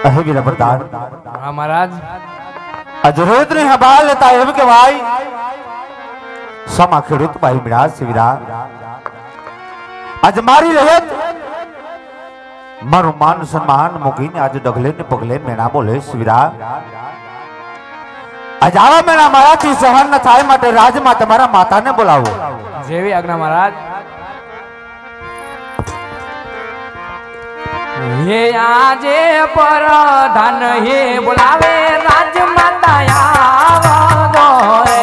अहे वीर प्रधान। हाँ महाराज। जरूरत नहीं हबाल लेता है के भाई समा खेडूत भाई मिराज शिविरा आज मारी रहत मारू मान सम्मान मुगीन आज डगले ने पगले मेना बोले शिविरा आज आवा मेरा मारा थी सहन न थाय माटे राज मा तुम्हारा माता ने बुलावो। जेवी आज्ञा महाराज। ये आजे पर धन हे बुलावे राज माता आवो रे।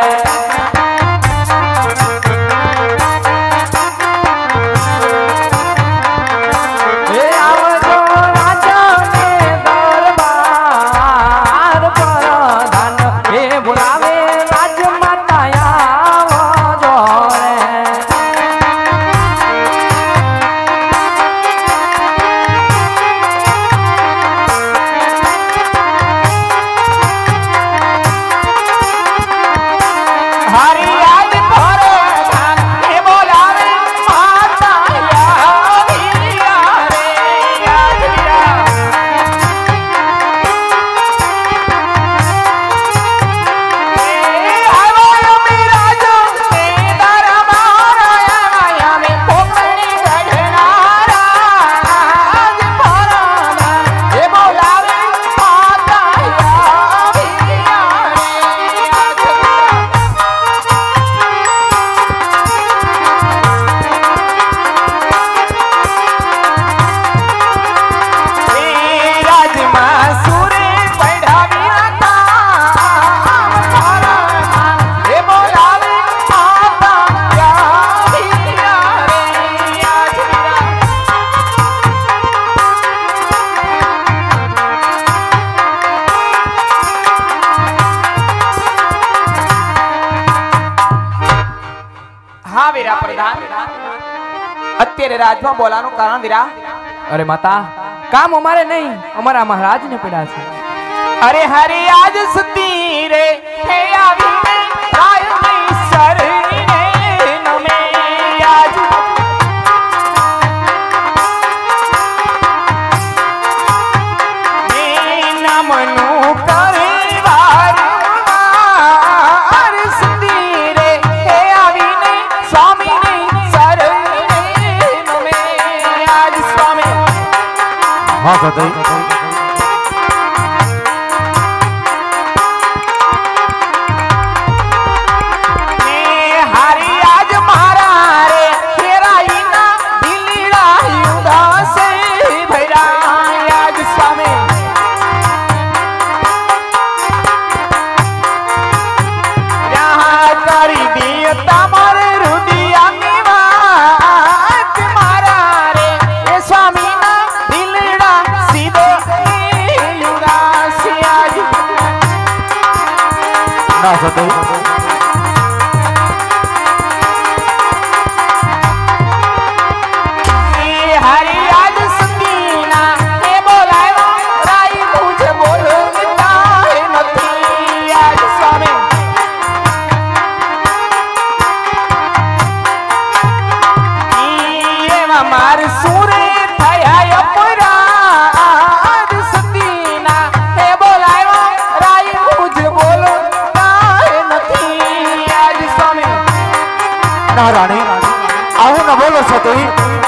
અત્યારે રાજમાં બોલાનું કારણ વીરા। अरे माता काम हमारे नहीं हमारा महाराज ने पड़ा है। अरे हरे आज सुती रे हे आवी में राय में सर ने नमे आज ने नमनु परिवार अरे सुती रे हे आवी ने स्वामी ने सर ने नमे आज स्वामी। हाँ सदाई रानी आओ न बोलो सतोई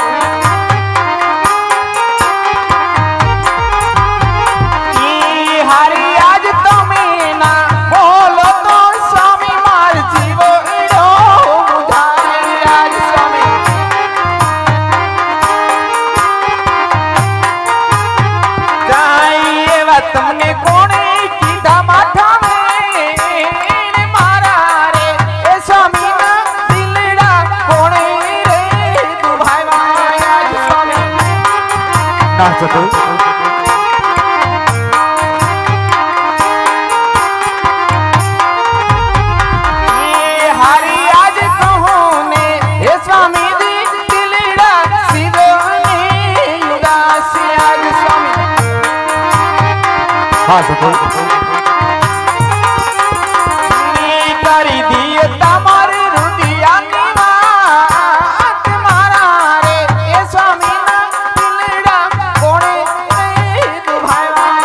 हरी आज तुम्हें ना बोलो तो स्वामी मार जीवो इडो बुधाई आज स्वामी। जाइए वा तुमने कोने की धमाठा में मारा रे ए स्वामी हरी आज कहूने हे स्वामी दी दिलड़ा सीधो उदासी आज स्वामी। हाँ करी दिए तमारे रुदिया मारा रे ए स्वामी दिलड़ा कोने तू भाई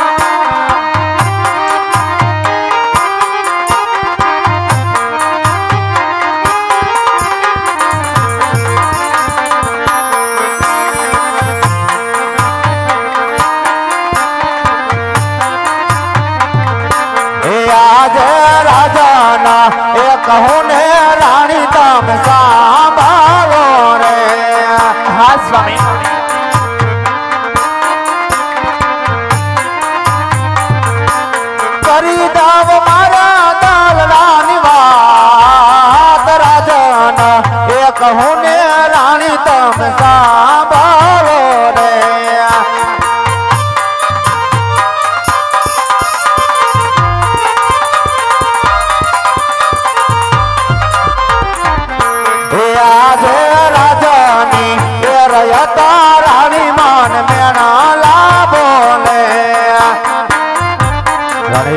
राजाना ए कहूँ ने रानी तम सांभालो रे। हाँ स्वामी। करी दाव मारा दाल रानी बात राजाना ए कहूँ ने रानी तम सांभालो रे। आज राजानी ए रयता रानी मान मेणा ला बोले रानी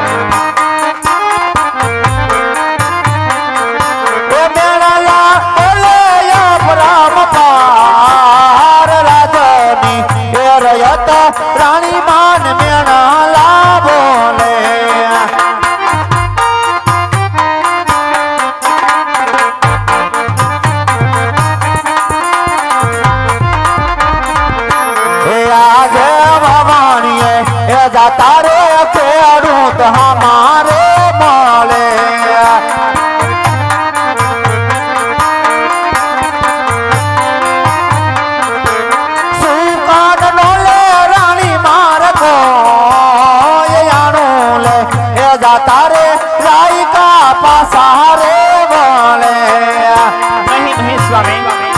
ए मेणा ला बोले या राम पार राजानी ए रयता रानी मान मेणा ला बोले। आज भवानी जाता रे खेड़ूत हमारे माले सुकान नोले रानी मार को ये ले जाता रे राई का पासारे बोले। नहीं नहीं स्वामी।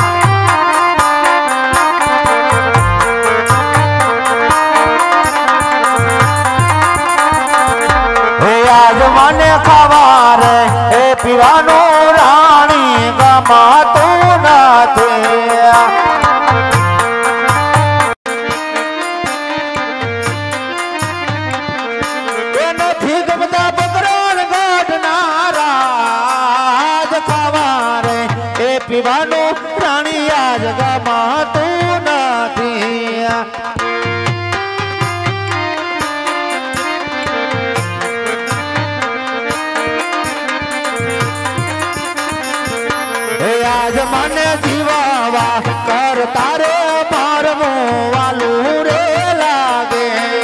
आज मने खबर ए पीवानो रानी गमा तू नाथे। नथी गमता बकरोल गाढ़ नाराज खबर ए पीवानो रानी आज गमा तू नाथे। आज मन जीवावा कर तारे मारमो वालू रे लागे।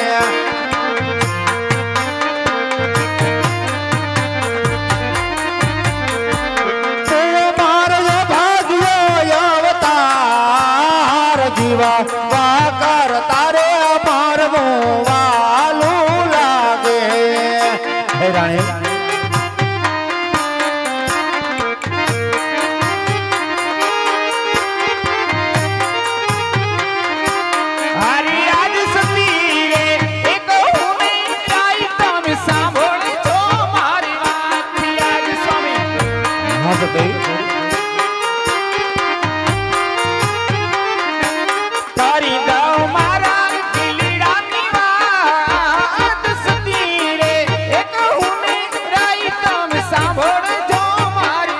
तू मार भाग्यो अवतार जीवा वा कर तारे मारमो वालू लागे। हे रानी तारी दाव मारा किलीड़ानी बात सती रे एक हुने राई काम सांभोड़ जो मारी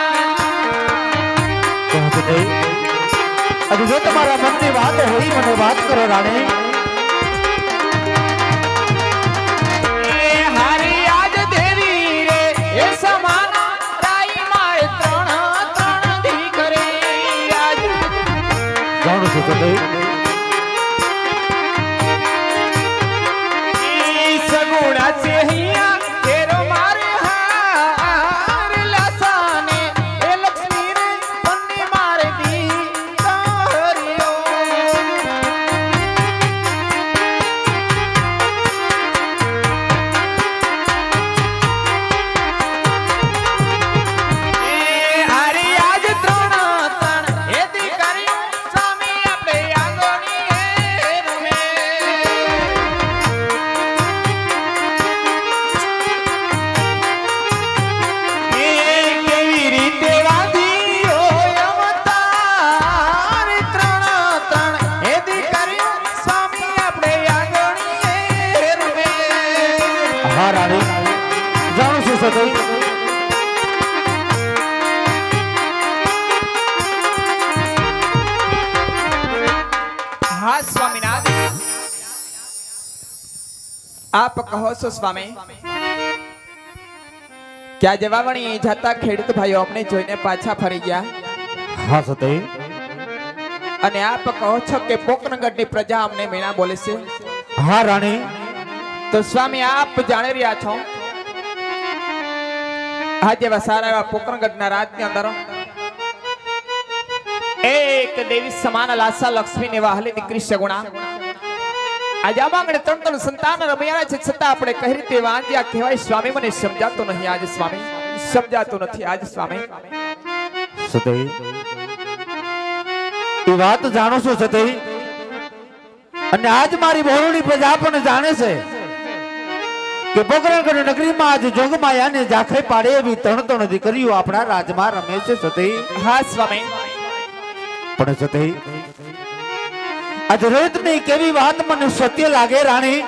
अभी जो तुम्हारा मन की बात है वही मने बात करो रानी। हारी आज देवी रे ए समाना राई माए त्रण त्रण दी करे आज जानो से तो सगुणा से हिया तेरो मारे हार लासाने ए लक्ष्मी रे पन्नी मारे दी तारियो। हरी आज त्रण त्रण ए दी करियो स्वामी अपने आंगणी है रमे। हाँ रानी जानो से सदई हाँ स्वामीनाथ आप कहो सो स्वामी क्या जवाबणी जाता खेडूत भाईओ अपने જોઈને પાછા ફરી ગયા। हाँ सदई અને આપ કહો છો કે પોકનગઢની પ્રજા અમને મેણા બોલે છે। हाँ रानी तो स्वामी आप जाने रिया छो આજે એવા સારા એવા પોકરણગઢના રાજની અંદર એક દેવી સમાન લાસા લક્ષ્મી ને વાહલી દીકરી સગુણા આજે આમાંગણે ત્રણ સંતાન રમ્યા છે છતાં આપણે કઈ રીતે વાંજ્યા કહેવાય સ્વામી મને સમજાતો નહીં આજે સ્વામી સમજાતું નથી આજે સ્વામી સતઈ એ વાત જાણો છો સતઈ અને આજ મારી બહોળી પ્રજા પણ જાણે છે કે પોકરણગઢ નગરીમાં આજ જોગમાયાને ઝાંખે પાડે એવી ત્રણ દીકરીઓ આપણા રાજમાં રમે છે સતઈ હા સ્વામી પણ સતઈ આજ રોહિતની કેવી વાત મને સત્ય લાગે રાણી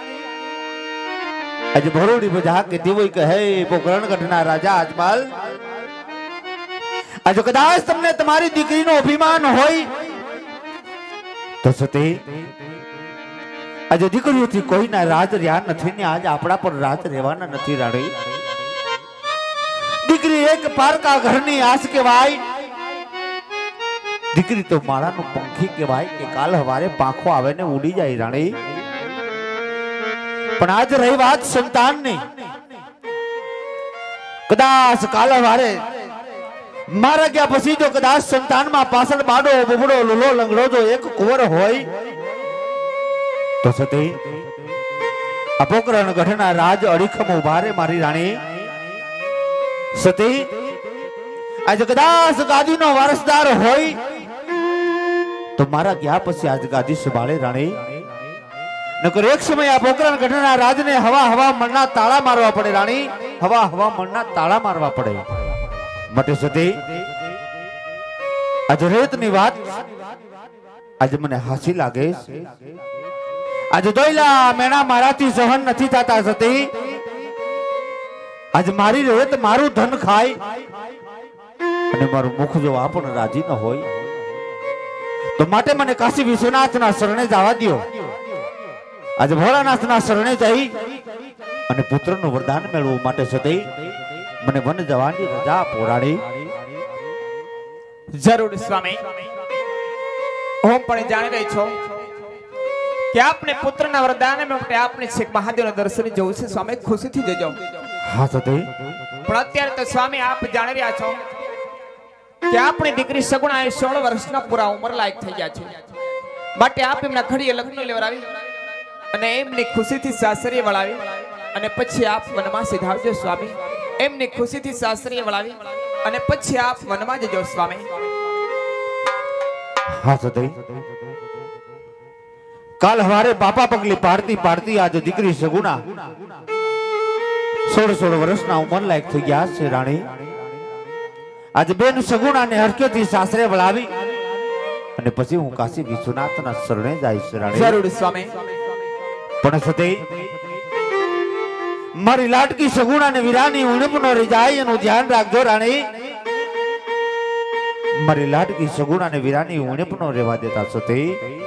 આજ બહોળી પ્રજા કે દેવોય કે હે પોકરણગઢના રાજા આજમાલ આજ કદાચ તમને તમારી દીકરીનો અભિમાન હોય તો સતી આજે દીકરીઓથી કોઈના રાજ રહ્યા નથી ને આજ આપણા પર રાજ રહેવાના નથી રાણી દીકરી એક પારકા ઘરની આસ કહેવાય દીકરી તો માળાનું પંખી કહેવાય કે કાલ હવારે પાંખો આવે ને ઉડી જાય રાણી પણ આજ રહી વાત સંતાનની કદાચ કાલ હવારે મારા ગયા પછી જો કદાચ સંતાનમાં પાછળ બાડો બબડો લુલો લંગડો જો એક કુંવર હોય તો સતી આ પોકરણગઢના રાજ અડીખમ ઉભા રે મારી રાણી સતી આજ કદાચ ગાદીનો વારસદાર હોય તો મારા ગયા પછી આજ ગાદી સંભાળે રાણી નકર એક સમય આ પોકરણગઢના રાજને હવા મણના તાળા મારવા પડે રાણી હવા મણના તાળા મારવા પડે માટે સતી આજે રેતની વાત આજે મને હાસી લાગે આજે દોયલા મેણા મારાથી સહન નથી થતા સતી આજે મારી રેત મારું ધન ખાય અને મારું મુખ જો આપણ રાજી ન હોય તો માટે મને કાશી વિશ્વનાથના શરણે જવા દો આજે ભોળાનાથના શરણે જઈ અને પુત્રનું વરદાન મેળવવું માટે સતી મને વન જવાની રજા પોરાડી જરૂર સ્વામી હું પણ જાણી રહી છું કે આપને પુત્રના વરદાન માટે આપને છેક મહાદેવના દર્શને જવું છે સ્વામી ખુશીથી જજો હા સતી પણ અત્યારે તો સ્વામી આપ જાણી રહ્યા છો કે આપણી દીકરી સગુણા 16 વર્ષના પૂરા ઉંમર લાયક થઈ ગયા છે માટે આપ એમના ઘડીએ લગ્ન લેવડાવી અને એમની ખુશીથી સાસરીએ વળાવી અને પછી આપ વનમાં સીધાવજો સ્વામી એમની ખુશીથી સાસરીએ વળાવી અને પછી આપ વનમાં જજો સ્વામી હા સતી કાલ હવારે બાપા પગલી પાડતી આજે દીકરી સગુણા 16 વર્ષના ઉંમર લાયક થઈ ગયા છે રાણી આજે બેન સગુણાને હરકેથી સાસરે વળાવી અને પછી હું કાશી વિશ્વનાથના શરણે જઈશ રાણી જરૂર સ્વામી પણ સતી મારી લાટકી સગુણાને વીરાની ઉણપ નો રીજાય એનું ધ્યાન રાખજો રાણી મારી લાટકી સગુણાને વીરાની ઉણપ નો રહેવા દેતા સતી